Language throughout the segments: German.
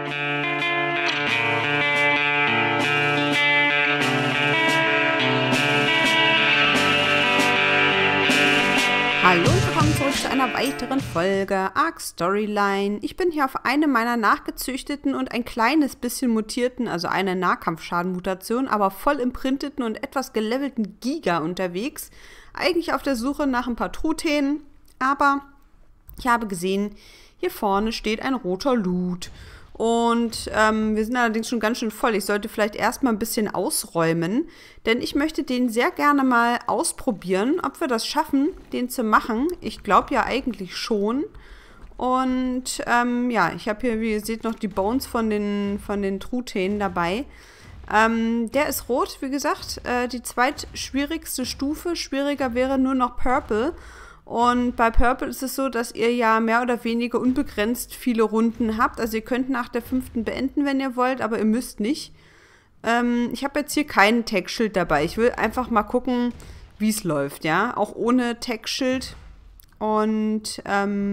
Hallo und willkommen zurück zu einer weiteren Folge Ark Storyline. Ich bin hier auf einem meiner nachgezüchteten und ein kleines bisschen mutierten, also eine Nahkampfschaden-Mutation, aber voll imprinteten und etwas gelevelten Giga unterwegs. Eigentlich auf der Suche nach ein paar Truthähnen, aber ich habe gesehen, hier vorne steht ein roter Loot. Und wir sind allerdings schon ganz schön voll. Ich sollte vielleicht erstmal ein bisschen ausräumen, denn ich möchte den sehr gerne mal ausprobieren, ob wir das schaffen, den zu machen. Ich glaube ja eigentlich schon. Und ja, ich habe hier, wie ihr seht, noch die Bones von den Truthähnen dabei. Der ist rot, wie gesagt, die zweitschwierigste Stufe. Schwieriger wäre nur noch Purple. Und bei Purple ist es so, dass ihr ja mehr oder weniger unbegrenzt viele Runden habt. Also ihr könnt nach der 5. beenden, wenn ihr wollt, aber ihr müsst nicht. Ich habe jetzt hier kein Tech-Schild dabei. Ich will einfach mal gucken, wie es läuft, ja. Auch ohne Tech-Schild. Und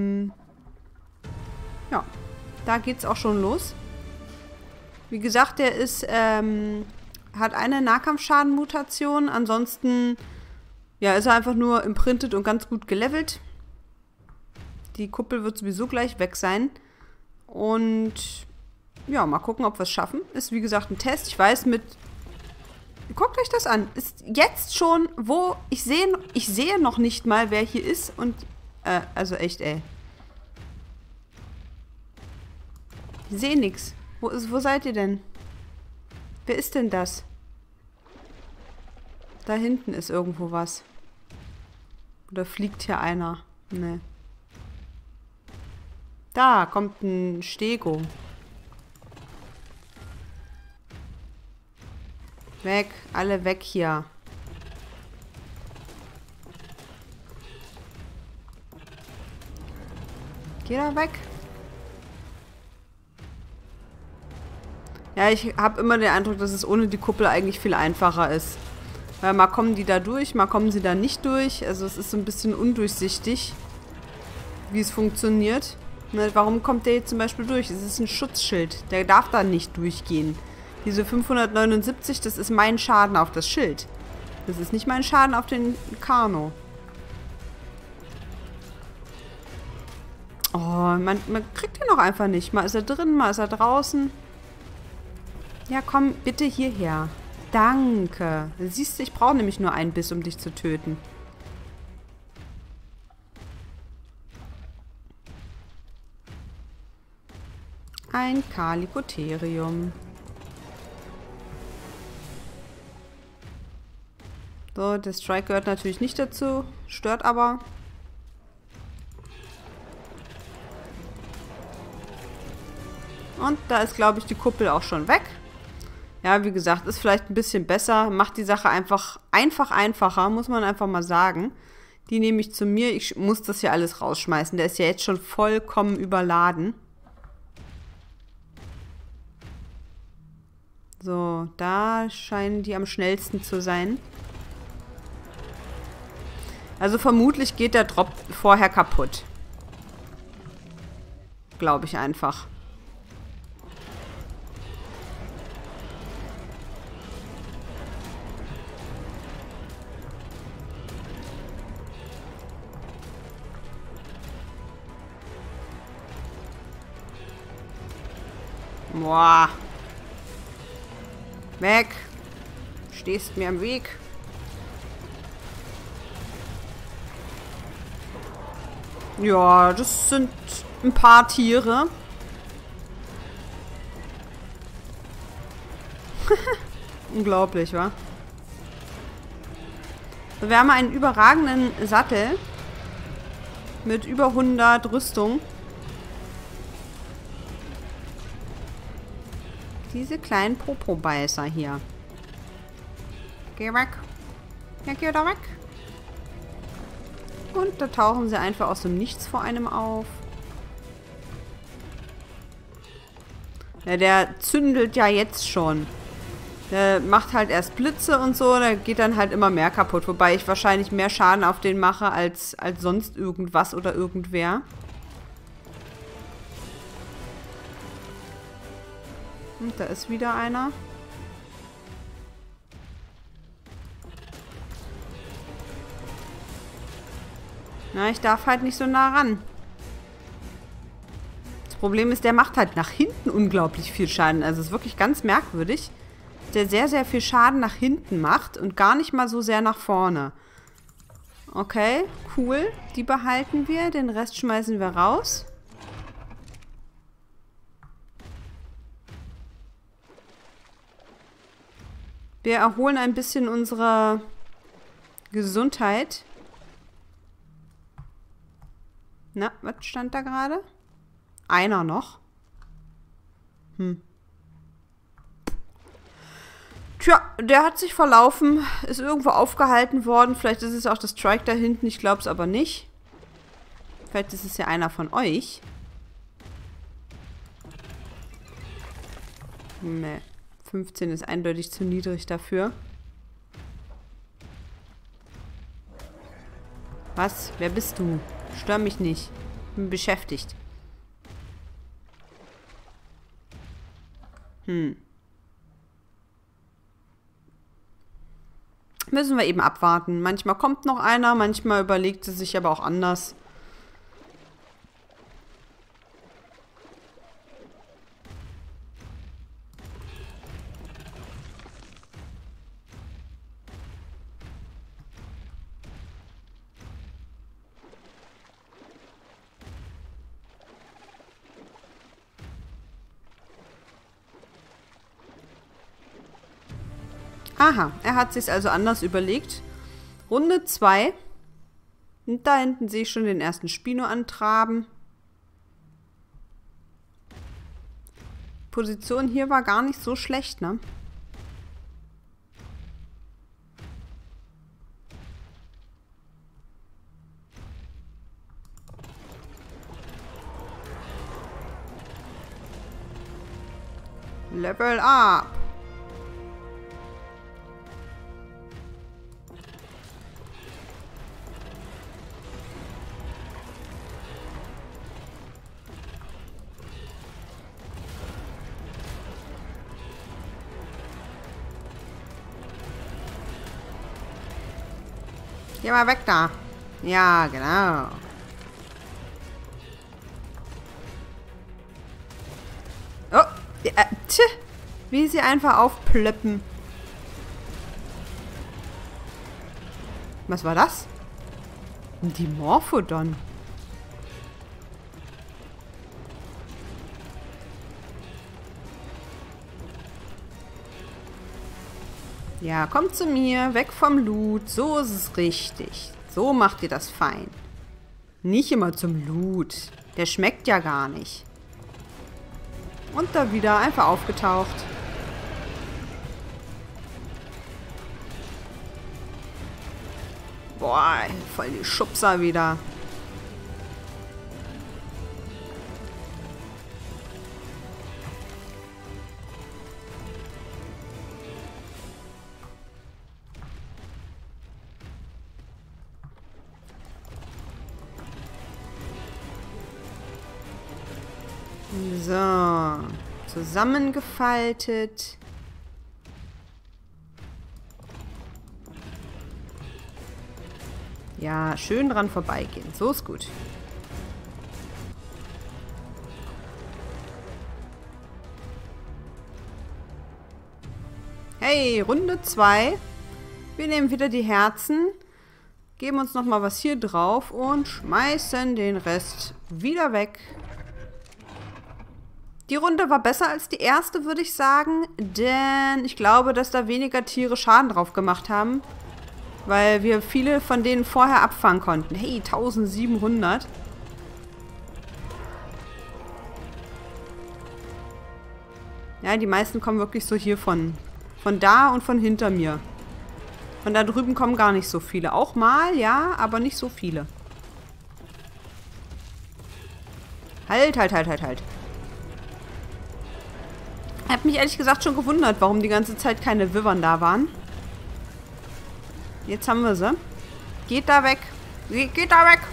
ja, da geht's auch schon los. Wie gesagt, der ist, hat eine Nahkampfschaden-Mutation. Ansonsten ja, ist er einfach nur imprintet und ganz gut gelevelt. Die Kuppel wird sowieso gleich weg sein. Und ja, mal gucken, ob wir es schaffen. Ist wie gesagt ein Test. Ich weiß mit... Guckt euch das an. Ist jetzt schon, wo... Ich sehe noch nicht mal, wer hier ist. Und... also echt, ey. Ich sehe nichts. Wo seid ihr denn? Wer ist denn das? Da hinten ist irgendwo was. Oder fliegt hier einer? Ne. Da kommt ein Stego. Weg. Alle weg hier. Geh da weg. Ja, ich habe immer den Eindruck, dass es ohne die Kuppel eigentlich viel einfacher ist. Weil mal kommen die da durch, mal kommen sie da nicht durch. Also es ist so ein bisschen undurchsichtig, wie es funktioniert. Ne, warum kommt der jetzt zum Beispiel durch? Es ist ein Schutzschild. Der darf da nicht durchgehen. Diese 579, das ist mein Schaden auf das Schild. Das ist nicht mein Schaden auf den Kano. Oh, man kriegt den noch einfach nicht. Mal ist er drin, mal ist er draußen. Ja, komm bitte hierher. Danke. Siehst du, ich brauche nämlich nur einen Biss, um dich zu töten. Ein Kalikotherium. So, der Strike gehört natürlich nicht dazu. Stört aber. Und da ist, glaube ich, die Kuppel auch schon weg. Ja, wie gesagt, ist vielleicht ein bisschen besser. Macht die Sache einfach einfacher, muss man einfach mal sagen. Die nehme ich zu mir. Ich muss das hier alles rausschmeißen. Der ist ja jetzt schon vollkommen überladen. So, da scheinen die am schnellsten zu sein. Also vermutlich geht der Drop vorher kaputt. Glaube ich einfach. Boah. Weg. Stehst mir im Weg. Ja, das sind ein paar Tiere. Unglaublich, wa? Wir haben einen überragenden Sattel. Mit über 100 Rüstung. Diese kleinen Popo-Beißer hier. Geh weg. Ja, geh da weg. Und da tauchen sie einfach aus dem Nichts vor einem auf. Ja, der zündelt ja jetzt schon. Der macht halt erst Blitze und so, da geht dann halt immer mehr kaputt. Wobei ich wahrscheinlich mehr Schaden auf den mache als sonst irgendwas oder irgendwer. Und da ist wieder einer. Na, ich darf halt nicht so nah ran. Das Problem ist, der macht halt nach hinten unglaublich viel Schaden. Also es ist wirklich ganz merkwürdig. Der sehr, sehr viel Schaden nach hinten macht und gar nicht mal so sehr nach vorne. Okay, cool. Die behalten wir. Den Rest schmeißen wir raus. Wir erholen ein bisschen unsere Gesundheit. Na, was stand da gerade? Einer noch. Tja, der hat sich verlaufen, ist irgendwo aufgehalten worden. Vielleicht ist es auch das Trike da hinten, ich glaube es aber nicht. Vielleicht ist es ja einer von euch. Nee, 15 ist eindeutig zu niedrig dafür. Was? Wer bist du? Stör mich nicht. Bin beschäftigt. Müssen wir eben abwarten. Manchmal kommt noch einer, manchmal überlegt es sich aber auch anders. Aha, er hat sich also anders überlegt. Runde 2. Und da hinten sehe ich schon den ersten Spino antraben. Position hier war gar nicht so schlecht, ne? Level up! Geh mal weg da. Ja, genau. Oh, wie sie einfach aufplöppen. Was war das? Ein Dimorphodon. Ja, kommt zu mir, weg vom Loot. So ist es richtig. So macht ihr das fein. Nicht immer zum Loot. Der schmeckt ja gar nicht. Und da wieder einfach aufgetaucht. Boah, voll die Schubser wieder. So, zusammengefaltet. Ja, schön dran vorbeigehen. So ist gut. Hey, Runde 2. Wir nehmen wieder die Herzen, geben uns nochmal was hier drauf und schmeißen den Rest wieder weg. Die Runde war besser als die erste, würde ich sagen, denn ich glaube, dass da weniger Tiere Schaden drauf gemacht haben, weil wir viele von denen vorher abfangen konnten. Hey, 1700. Ja, die meisten kommen wirklich so hier von da und von hinter mir. Von da drüben kommen gar nicht so viele. Auch mal, ja, aber nicht so viele. Halt. Ich habe mich ehrlich gesagt schon gewundert, warum die ganze Zeit keine Wyvern da waren. Jetzt haben wir sie. Geht da weg. Geht da weg.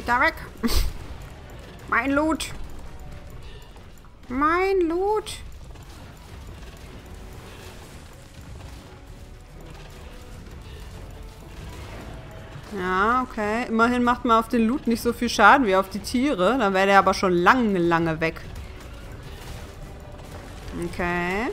Geht da weg. Mein Loot. Mein Loot. Ja, okay. Immerhin macht man auf den Loot nicht so viel Schaden wie auf die Tiere. Dann wäre der aber schon lange, lange weg. Okay.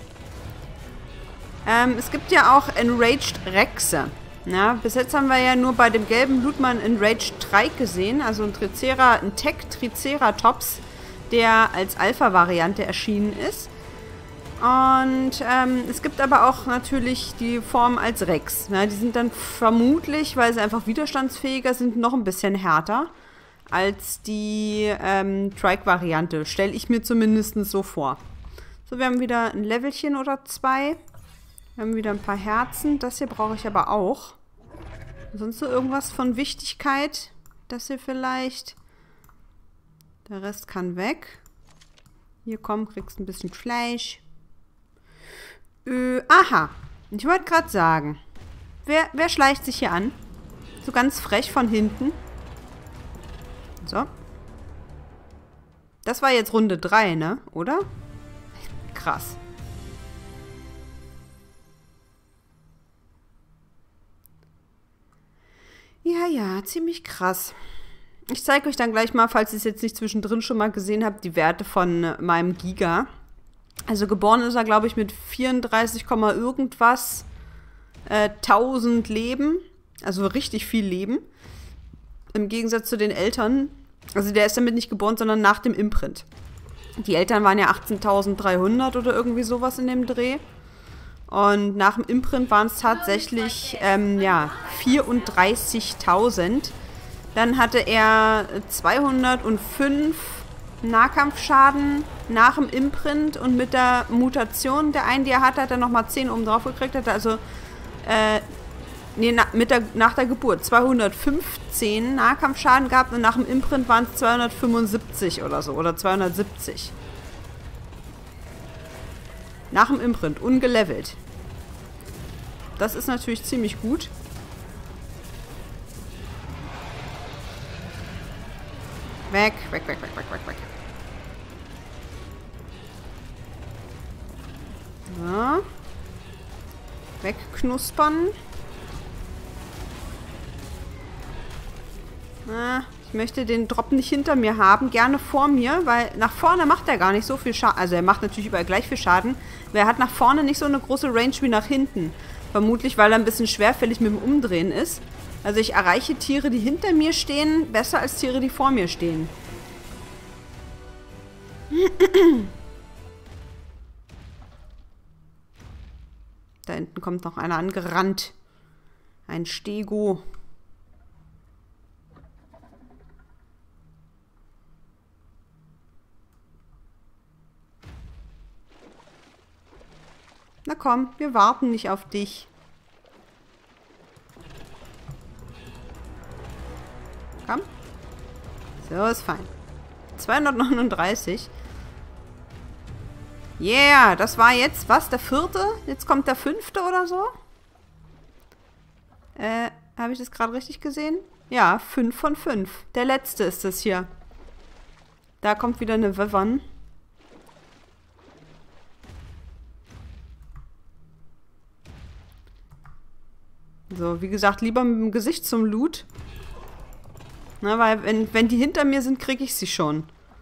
Es gibt ja auch Enraged Rexe. Ja, bis jetzt haben wir ja nur bei dem gelben Loot mal einen Enraged Trike gesehen. Also ein Tech-Triceratops, der als Alpha-Variante erschienen ist. Und es gibt aber auch natürlich die Form als Rex. Ne? Die sind dann vermutlich, weil sie einfach widerstandsfähiger sind, noch ein bisschen härter als die Trike-Variante. Stelle ich mir zumindest so vor. So, wir haben wieder ein Levelchen oder 2. Wir haben wieder ein paar Herzen. Das hier brauche ich aber auch. Sonst so irgendwas von Wichtigkeit? Das hier vielleicht. Der Rest kann weg. Hier, komm, kriegst ein bisschen Fleisch. Aha. Ich wollte gerade sagen. Wer schleicht sich hier an? So ganz frech von hinten. So. Das war jetzt Runde 3, ne? Oder? Krass. Ja, ziemlich krass. Ich zeige euch dann gleich mal, falls ihr es jetzt nicht zwischendrin schon mal gesehen habt, die Werte von meinem Giga. Also geboren ist er, glaube ich, mit 34, irgendwas 1000 Leben. Also richtig viel Leben. Im Gegensatz zu den Eltern. Also der ist damit nicht geboren, sondern nach dem Imprint. Die Eltern waren ja 18.300 oder irgendwie sowas in dem Dreh. Und nach dem Imprint waren es tatsächlich, 34.000. Dann hatte er 205 Nahkampfschaden nach dem Imprint. Und mit der Mutation der einen, die er hatte, hat er nochmal 10 oben drauf gekriegt. Hat er also, nach der Geburt 215 Nahkampfschaden gehabt. Und nach dem Imprint waren es 275 oder so. Oder 270. Nach dem Imprint, ungelevelt. Das ist natürlich ziemlich gut. Weg. So. Wegknuspern. Ich möchte den Drop nicht hinter mir haben, gerne vor mir, weil nach vorne macht er gar nicht so viel Schaden. Also er macht natürlich überall gleich viel Schaden, aber er hat nach vorne nicht so eine große Range wie nach hinten. Vermutlich, weil er ein bisschen schwerfällig mit dem Umdrehen ist. Also ich erreiche Tiere, die hinter mir stehen, besser als Tiere, die vor mir stehen. Da hinten kommt noch einer angerannt. Ein Stego. Na komm, wir warten nicht auf dich. Komm. So, ist fein. 239. Yeah, das war jetzt, was, der 4.? Jetzt kommt der 5. oder so? Habe ich das gerade richtig gesehen? Ja, 5 von 5. Der letzte ist das hier. Da kommt wieder eine Wyvern. So, wie gesagt, lieber mit dem Gesicht zum Loot. Na, weil wenn die hinter mir sind, kriege ich sie schon.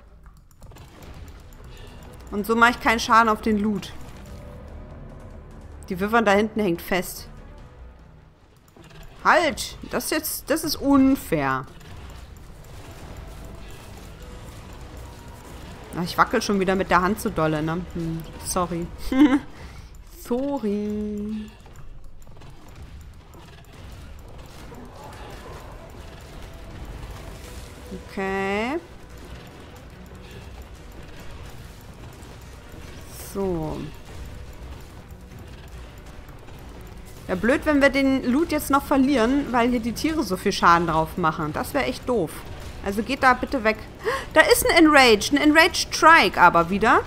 Und so mache ich keinen Schaden auf den Loot. Die Wyvern da hinten hängt fest. Halt! Das ist unfair. Ach, ich wackel schon wieder mit der Hand so dolle, ne? Sorry. Sorry. Okay. So. Ja, blöd, wenn wir den Loot jetzt noch verlieren, weil hier die Tiere so viel Schaden drauf machen. Das wäre echt doof. Also geht da bitte weg. Da ist ein Enraged Trike aber wieder.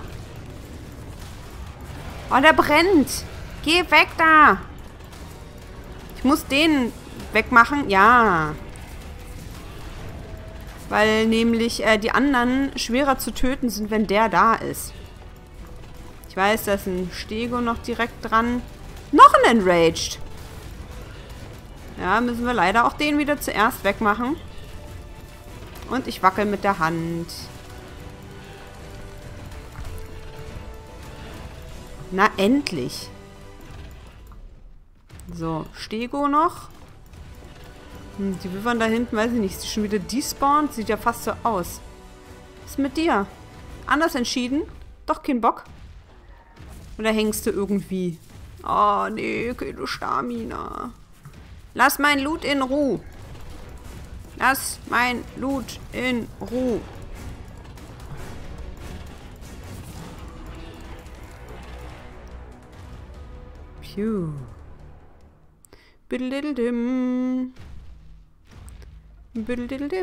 Oh, der brennt. Geh weg da. Ich muss den wegmachen. Ja. Weil nämlich die anderen schwerer zu töten sind, wenn der da ist. Ich weiß, da ist ein Stego noch direkt dran. Noch ein Enraged. Ja, müssen wir leider auch den wieder zuerst wegmachen. Und ich wackel mit der Hand. Na, endlich. So, Stego noch. Die Wyvern da hinten, weiß ich nicht, ist schon wieder despawned? Sieht ja fast so aus. Was ist mit dir? Anders entschieden? Doch kein Bock? Oder hängst du irgendwie? Oh, nee, keine Stamina. Lass mein Loot in Ruhe. Lass mein Loot in Ruhe. Phew. Biddle-diddle-dim. Biddle-diddle-dim.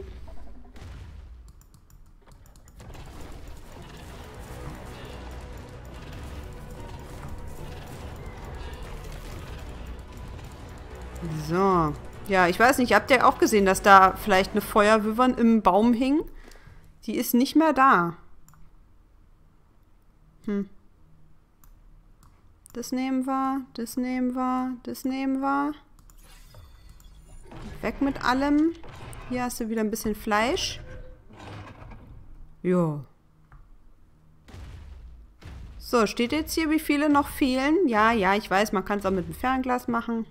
So. Ja, ich weiß nicht, habt ihr auch gesehen, dass da vielleicht eine Feuerwyvern im Baum hing? Die ist nicht mehr da. Das nehmen wir, das nehmen wir, das nehmen wir. Weg mit allem. Hier hast du wieder ein bisschen Fleisch. Jo. So, steht jetzt hier, wie viele noch fehlen? Ja, ja, ich weiß, man kann es auch mit dem Fernglas machen.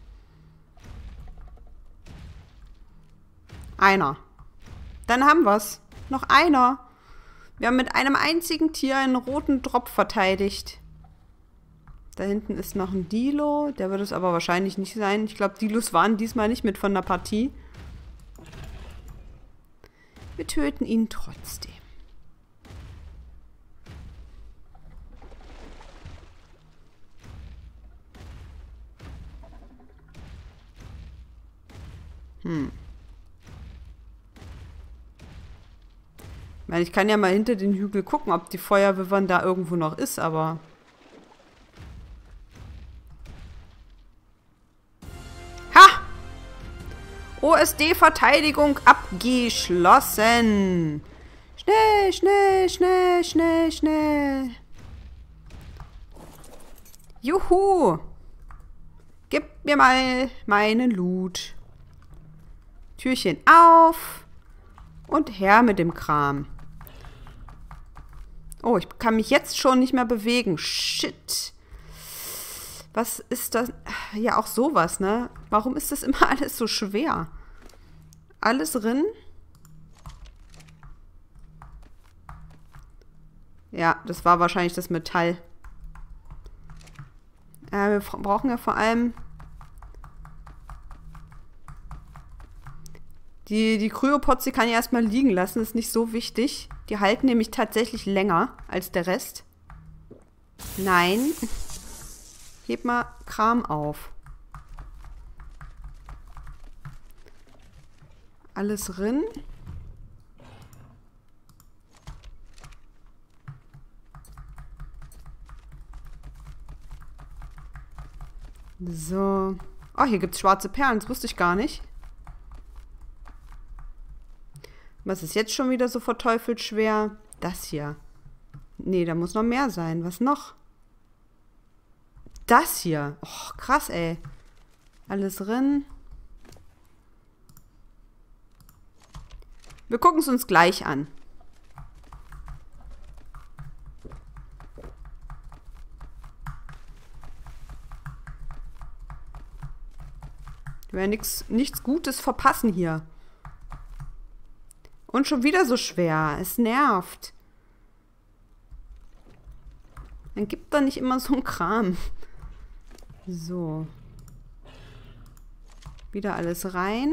Einer. Dann haben wir es. Noch einer. Wir haben mit einem einzigen Tier einen roten Drop verteidigt. Da hinten ist noch ein Dilo. Der wird es aber wahrscheinlich nicht sein. Ich glaube, Dilos waren diesmal nicht mit von der Partie. Wir töten ihn trotzdem. Ich meine, ich kann ja mal hinter den Hügel gucken, ob die Feuerwyvern da irgendwo noch ist, aber... Ha! OSD-Verteidigung abgeschlossen. Schnell, schnell, schnell, schnell, schnell. Juhu! Gib mir mal meinen Loot. Türchen auf. Und her mit dem Kram. Oh, ich kann mich jetzt schon nicht mehr bewegen. Shit. Was ist das? Ja, auch sowas, ne? Warum ist das immer alles so schwer? Alles drin? Ja, das war wahrscheinlich das Metall. Wir brauchen ja vor allem... Die Kryopods, die kann ich erstmal liegen lassen. Das ist nicht so wichtig. Die halten nämlich tatsächlich länger als der Rest. Nein. Heb mal Kram auf. Alles drin. So. Oh, hier gibt es schwarze Perlen. Das wusste ich gar nicht. Was ist jetzt schon wieder so verteufelt schwer? Das hier. Nee, da muss noch mehr sein. Was noch? Das hier. Oh, krass, ey. Alles drin. Wir gucken es uns gleich an. Wir werden nichts Gutes verpassen hier. Und schon wieder so schwer. Es nervt. Dann gibt da nicht immer so ein Kram. So. Wieder alles rein.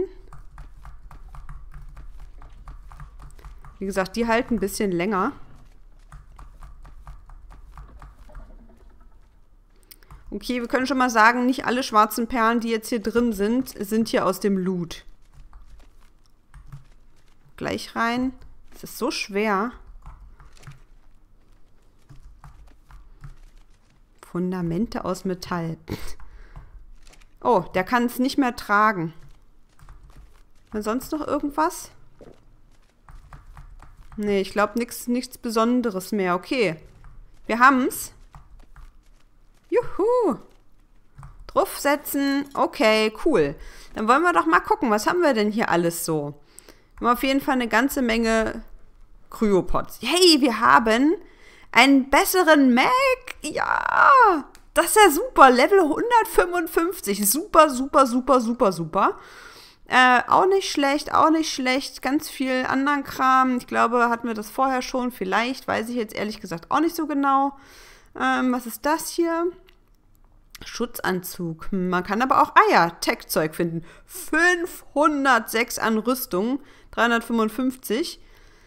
Wie gesagt, die halten ein bisschen länger. Okay, wir können schon mal sagen, nicht alle schwarzen Perlen, die jetzt hier drin sind, sind hier aus dem Loot. Gleich rein. Es ist so schwer. Fundamente aus Metall. Oh, der kann es nicht mehr tragen. Und sonst noch irgendwas? Nee, ich glaube nichts Besonderes mehr. Okay. Wir haben's. Juhu. Draufsetzen. Okay, cool. Dann wollen wir doch mal gucken, was haben wir denn hier alles so? Wir haben auf jeden Fall eine ganze Menge Kryopods. Hey, wir haben einen besseren Mac. Ja, das ist ja super. Level 155. Super, super, super, super, super. Auch nicht schlecht, auch nicht schlecht. Ganz viel anderen Kram. Ich glaube, hatten wir das vorher schon. Vielleicht, weiß ich jetzt ehrlich gesagt auch nicht so genau. Was ist das hier? Schutzanzug. Man kann aber auch, Tech-Zeug finden. 506 an Rüstung. 355.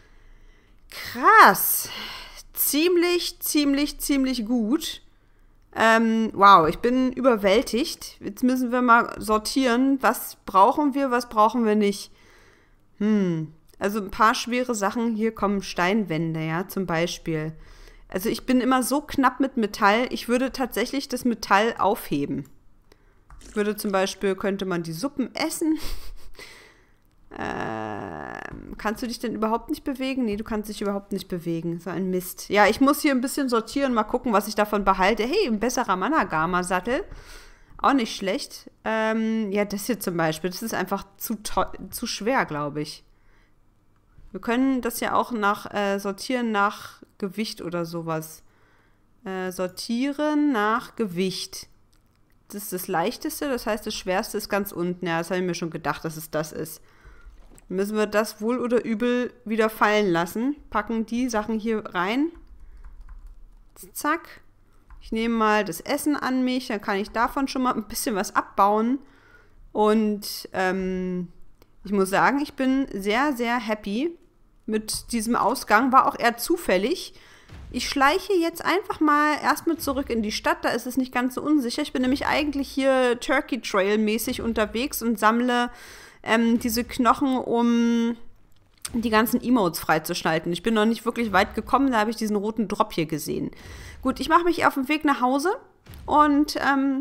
Krass. Ziemlich gut. Wow, ich bin überwältigt. Jetzt müssen wir mal sortieren. Was brauchen wir nicht? Also ein paar schwere Sachen. Hier kommen Steinwände, ja, zum Beispiel. Also ich bin immer so knapp mit Metall. Ich würde tatsächlich das Metall aufheben. Zum Beispiel, könnte man die Suppen essen. Kannst du dich denn überhaupt nicht bewegen? Nee, du kannst dich überhaupt nicht bewegen. So ein Mist. Ja, ich muss hier ein bisschen sortieren, mal gucken, was ich davon behalte. Hey, ein besserer Managama-Sattel. Auch nicht schlecht. Ja, das hier zum Beispiel. Das ist einfach zu schwer, glaube ich. Wir können das ja auch sortieren nach Gewicht oder sowas. Sortieren nach Gewicht. Das ist das Leichteste, das heißt, das Schwerste ist ganz unten. Ja, das habe ich mir schon gedacht, dass es das ist. Müssen wir das wohl oder übel wieder fallen lassen. Packen die Sachen hier rein. Zack. Ich nehme mal das Essen an mich, dann kann ich davon schon mal ein bisschen was abbauen. Und ich muss sagen, ich bin sehr, sehr happy mit diesem Ausgang. War auch eher zufällig. Ich schleiche jetzt einfach mal erstmal zurück in die Stadt, da ist es nicht ganz so unsicher. Ich bin nämlich eigentlich hier Turkey Trail mäßig unterwegs und sammle diese Knochen, um die ganzen Emotes freizuschalten. Ich bin noch nicht wirklich weit gekommen, da habe ich diesen roten Drop hier gesehen. Gut, ich mache mich auf den Weg nach Hause und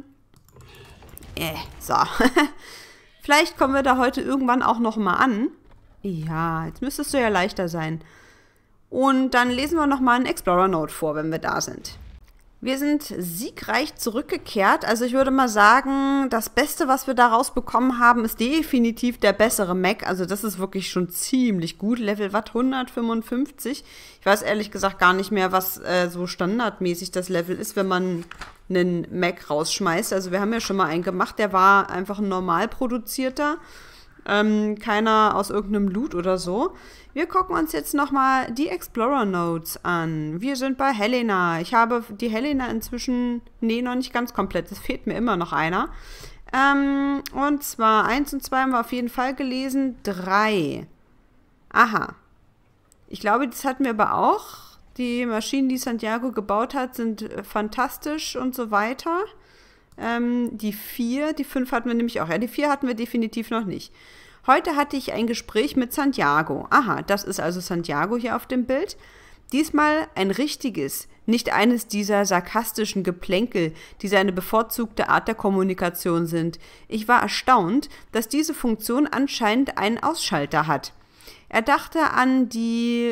so. Vielleicht kommen wir da heute irgendwann auch noch mal an. Ja, jetzt müsstest du ja leichter sein. Und dann lesen wir nochmal einen Explorer-Note vor, wenn wir da sind. Wir sind siegreich zurückgekehrt. Also ich würde mal sagen, das Beste, was wir daraus bekommen haben, ist definitiv der bessere Mac. Also das ist wirklich schon ziemlich gut. Level Watt 155. Ich weiß ehrlich gesagt gar nicht mehr, was so standardmäßig das Level ist, wenn man einen Mac rausschmeißt. Also wir haben ja schon mal einen gemacht, der war einfach ein normal produzierter. Keiner aus irgendeinem Loot oder so. Wir gucken uns jetzt nochmal die Explorer Notes an. Wir sind bei Helena. Ich habe die Helena inzwischen, noch nicht ganz komplett. Es fehlt mir immer noch einer. Und zwar 1 und 2 haben wir auf jeden Fall gelesen. 3. Aha. Ich glaube, das hatten wir aber auch. Die Maschinen, die Santiago gebaut hat, sind fantastisch und so weiter. Die 4, die 5 hatten wir nämlich auch. Ja, die 4 hatten wir definitiv noch nicht. Heute hatte ich ein Gespräch mit Santiago. Aha, das ist also Santiago hier auf dem Bild. Diesmal ein richtiges, nicht eines dieser sarkastischen Geplänkel, die seine bevorzugte Art der Kommunikation sind. Ich war erstaunt, dass diese Funktion anscheinend einen Ausschalter hat. Er dachte an die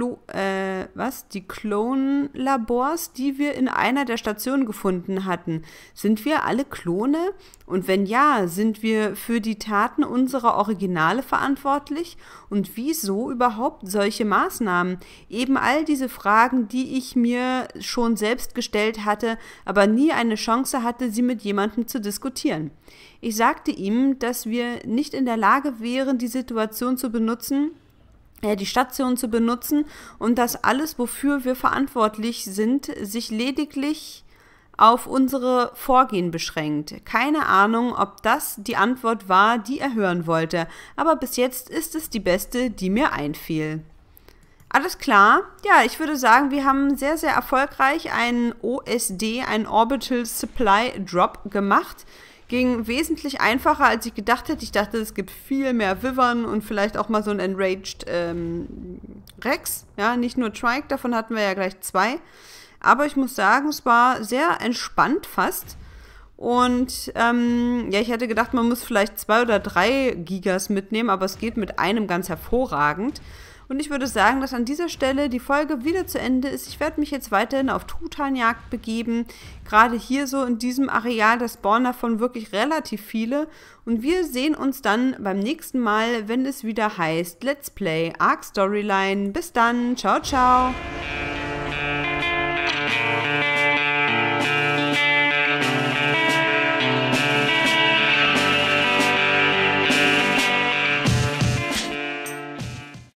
Klonlabors, die wir in einer der Stationen gefunden hatten. Sind wir alle Klone? Und wenn ja, sind wir für die Taten unserer Originale verantwortlich? Und wieso überhaupt solche Maßnahmen? Eben all diese Fragen, die ich mir schon selbst gestellt hatte, aber nie eine Chance hatte, sie mit jemandem zu diskutieren. Ich sagte ihm, dass wir nicht in der Lage wären, die Station zu benutzen, die Station zu benutzen und dass alles, wofür wir verantwortlich sind, sich lediglich auf unsere Vorgehen beschränkt. Keine Ahnung, ob das die Antwort war, die er hören wollte, aber bis jetzt ist es die beste, die mir einfiel. Alles klar. Ja, ich würde sagen, wir haben sehr, sehr erfolgreich einen OSD, einen Orbital Supply Drop gemacht. Ging wesentlich einfacher, als ich gedacht hätte. Ich dachte, es gibt viel mehr Wyvern und vielleicht auch mal so ein Enraged Rex. Ja, nicht nur Trike, davon hatten wir ja gleich 2. Aber ich muss sagen, es war sehr entspannt fast. Und ja, ich hätte gedacht, man muss vielleicht 2 oder 3 Gigas mitnehmen, aber es geht mit einem ganz hervorragend. Und ich würde sagen, dass an dieser Stelle die Folge wieder zu Ende ist. Ich werde mich jetzt weiterhin auf Truthahn-Jagd begeben. Gerade hier so in diesem Areal, da spawnen davon wirklich relativ viele. Und wir sehen uns dann beim nächsten Mal, wenn es wieder heißt Let's Play Ark Storyline. Bis dann, ciao, ciao.